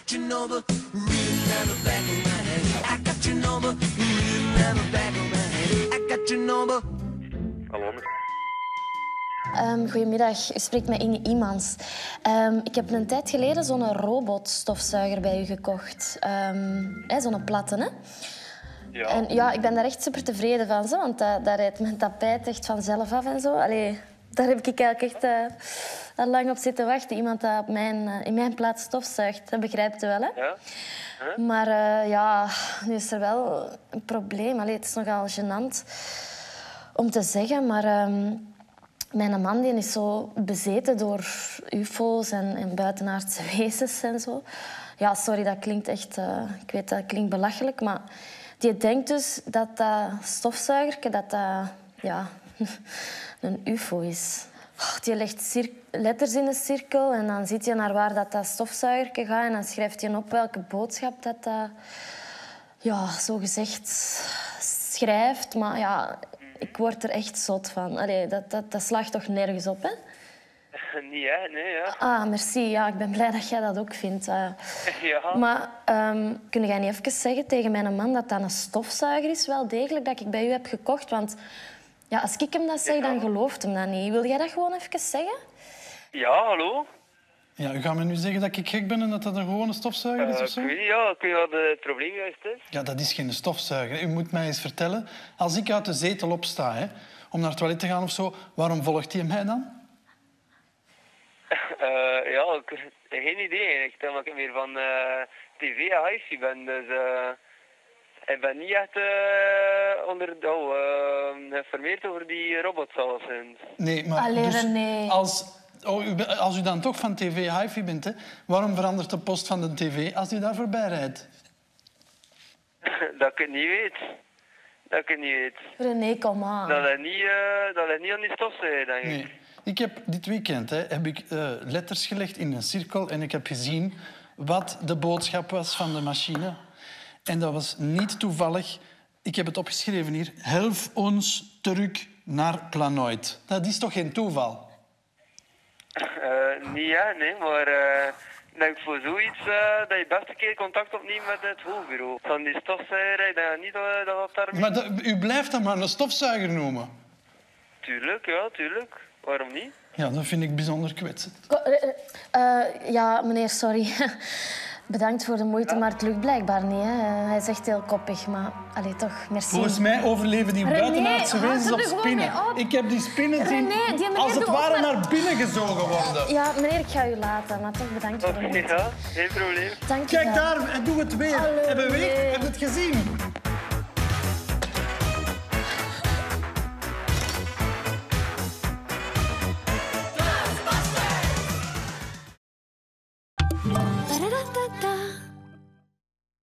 got your number written on the back of my head. I got your number written on the back of my head. I got your number. Hallo. Goedemiddag, u spreekt met Inge Iemans. Ik heb een tijd geleden zo'n robotstofzuiger bij u gekocht. Zo'n platte, hè? Ja. En ja, ik ben daar echt super tevreden van, zo, want dat rijdt mijn tapijt echt vanzelf af en zo. Allee, daar heb ik eigenlijk echt al lang op zitten wachten. Iemand dat in mijn plaats stofzuigt, dat begrijpt u wel, hè? Ja. Maar ja, nu is er wel een probleem. Allee, het is nogal gênant om te zeggen, maar mijn man die is zo bezeten door ufo's en buitenaardse wezens en zo. Ja, sorry, dat klinkt echt... ik weet, dat klinkt belachelijk, maar die denkt dus dat dat stofzuigerke, dat ja, een ufo is. Die legt letters in een cirkel en dan ziet je naar waar dat stofzuigerke gaat en dan schrijft je op welke boodschap dat ja, zogezegd schrijft. Maar ja, ik word er echt zot van. Allee, dat slaagt toch nergens op, hè? Niet, hè? Nee, ja. Ah, merci. Ja, ik ben blij dat jij dat ook vindt. Ja. Maar kun jij niet even zeggen tegen mijn man dat dat een stofzuiger is, wel degelijk, dat ik bij u heb gekocht? Want ja, als ik hem dat zeg, dan gelooft hem dat niet. Wil jij dat gewoon even zeggen? Ja, hallo? Ja, u gaat me nu zeggen dat ik gek ben en dat dat een gewone stofzuiger is of zo? Ik weet niet, ja. Ik weet niet wat het probleem juist is. Ja, dat is geen stofzuiger. U moet mij eens vertellen, als ik uit de zetel opsta, hè, om naar het toilet te gaan of zo, waarom volgt hij mij dan? Ja, geen idee eigenlijk. Omdat ik meer van tv en hifi ben. Dus ik ben niet echt geïnformeerd over die robots alleszins. Nee, maar Allee, dus René. als u dan toch van tv hifi bent, hè, waarom verandert de post van de tv als u daar voorbij rijdt? Dat ik het niet weet. Dat ik het niet weet. René, kom aan. Dat ligt niet aan die stofzuiger, denk ik. Nee. Ik heb dit weekend heb ik, letters gelegd in een cirkel en ik heb gezien wat de boodschap was van de machine. En dat was niet toevallig. Ik heb het opgeschreven hier. Help ons terug naar Planoid. Dat is toch geen toeval? Niet, hè? Nee, maar ik denk voor zoiets dat je best een keer contact opneemt met het hoofdbureau. Van die stofzuiger, ik denk niet dat daar... Maar u blijft dat maar een stofzuiger noemen. Tuurlijk, ja, tuurlijk. Waarom niet? Ja, dat vind ik bijzonder kwetsend. Ja, meneer, sorry. Bedankt voor de moeite, maar het lukt blijkbaar niet. Hè. Hij is echt heel koppig, maar allee, toch, merci. Volgens mij overleven die René, buitenaardse houd wezens er op nu gewoon spinnen. mee op. Ik heb die spinnen zien René, die meneer als het doet ware op met- naar binnen gezogen worden. Ja, meneer, ik ga u laten, maar toch bedankt voor de moeite. Ja, geen probleem. Dank je Kijk wel. daar, en doe het weer. Hallo, En beweegt, René. heb je het gezien? Da-da-da-da-da.